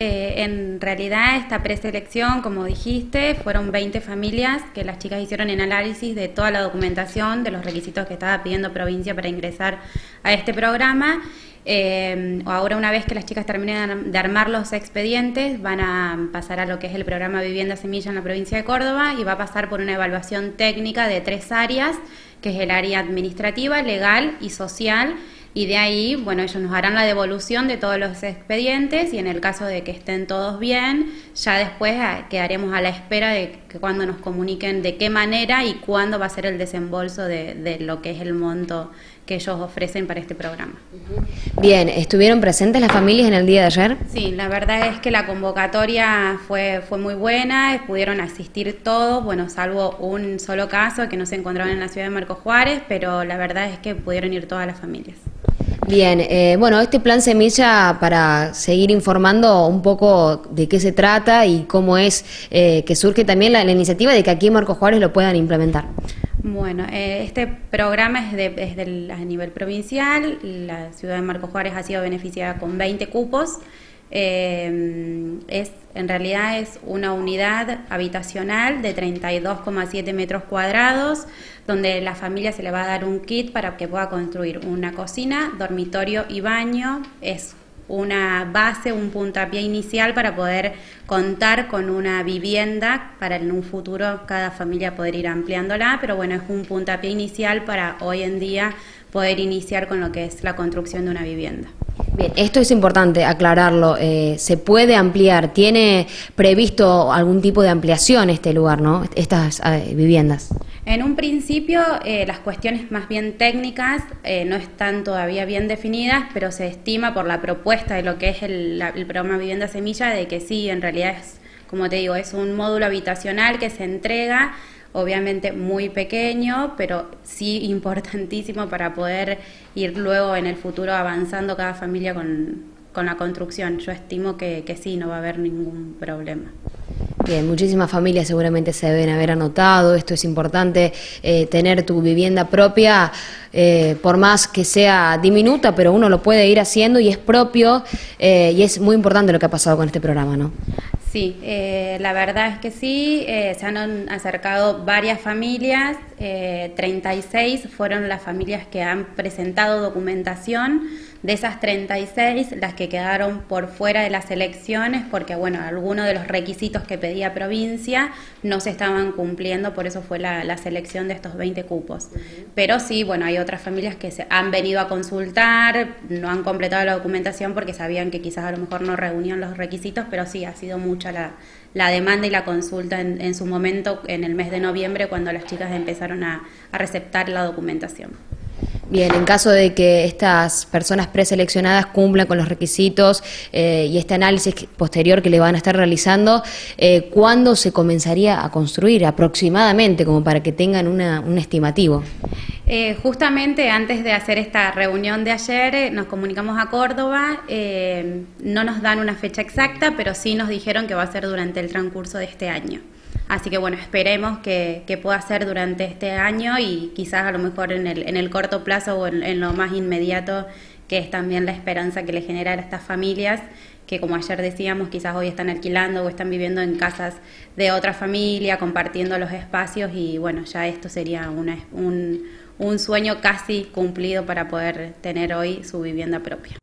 En realidad esta preselección, como dijiste, fueron 20 familias que las chicas hicieron en análisis de toda la documentación, de los requisitos que estaba pidiendo provincia para ingresar a este programa. Ahora, una vez que las chicas terminen de armar los expedientes, van a pasar a lo que es el programa Vivienda Semilla en la provincia de Córdoba y va a pasar por una evaluación técnica de 3 áreas, que es el área administrativa, legal y social. Y de ahí, bueno, ellos nos harán la devolución de todos los expedientes y en el caso de que estén todos bien, ya después quedaremos a la espera de que cuando nos comuniquen de qué manera y cuándo va a ser el desembolso de lo que es el monto que ellos ofrecen para este programa. Bien, ¿estuvieron presentes las familias en el día de ayer? Sí, la verdad es que la convocatoria fue muy buena, pudieron asistir todos, bueno, salvo un solo caso que no se encontraban en la ciudad de Marcos Juárez, pero la verdad es que pudieron ir todas las familias. Bien, bueno, este plan Semilla, para seguir informando un poco de qué se trata y cómo es que surge también la iniciativa de que aquí en Marcos Juárez lo puedan implementar. Bueno, este programa es a nivel provincial. La ciudad de Marcos Juárez ha sido beneficiada con 20 cupos. En realidad es una unidad habitacional de 32,7 metros cuadrados, donde a la familia se le va a dar un kit para que pueda construir una cocina, dormitorio y baño. Es una base, un puntapié inicial para poder contar con una vivienda para en un futuro cada familia poder ir ampliándola, pero bueno, es un puntapié inicial para hoy en día poder iniciar con lo que es la construcción de una vivienda. Bien, esto es importante aclararlo, se puede ampliar, ¿tiene previsto algún tipo de ampliación este lugar, no? Estas viviendas. En un principio las cuestiones más bien técnicas no están todavía bien definidas, pero se estima por la propuesta de lo que es el programa Vivienda Semilla de que sí, en realidad es, como te digo, es un módulo habitacional que se entrega, obviamente muy pequeño, pero sí importantísimo para poder ir luego en el futuro avanzando cada familia con la construcción. Yo estimo que sí, no va a haber ningún problema. Bien, muchísimas familias seguramente se deben haber anotado. Esto es importante, tener tu vivienda propia, por más que sea diminuta, pero uno lo puede ir haciendo y es propio, y es muy importante lo que ha pasado con este programa, ¿no? Sí, la verdad es que sí, se han acercado varias familias, 36 fueron las familias que han presentado documentación. De esas 36, las que quedaron por fuera de las elecciones, porque bueno, algunos de los requisitos que pedía provincia no se estaban cumpliendo, por eso fue la selección de estos 20 cupos. Pero sí, bueno, hay otras familias que se han venido a consultar, no han completado la documentación porque sabían que quizás a lo mejor no reunían los requisitos, pero sí, ha sido mucha la demanda y la consulta en su momento, en el mes de noviembre, cuando las chicas empezaron a receptar la documentación. Bien, en caso de que estas personas preseleccionadas cumplan con los requisitos y este análisis posterior que le van a estar realizando, ¿cuándo se comenzaría a construir aproximadamente, como para que tengan un estimativo? Justamente antes de hacer esta reunión de ayer nos comunicamos a Córdoba, no nos dan una fecha exacta, pero sí nos dijeron que va a ser durante el transcurso de este año. Así que bueno, esperemos que pueda ser durante este año y quizás a lo mejor en el corto plazo o en lo más inmediato, que es también la esperanza que le genera a estas familias, que como ayer decíamos, quizás hoy están alquilando o están viviendo en casas de otra familia, compartiendo los espacios y bueno, ya esto sería un sueño casi cumplido para poder tener hoy su vivienda propia.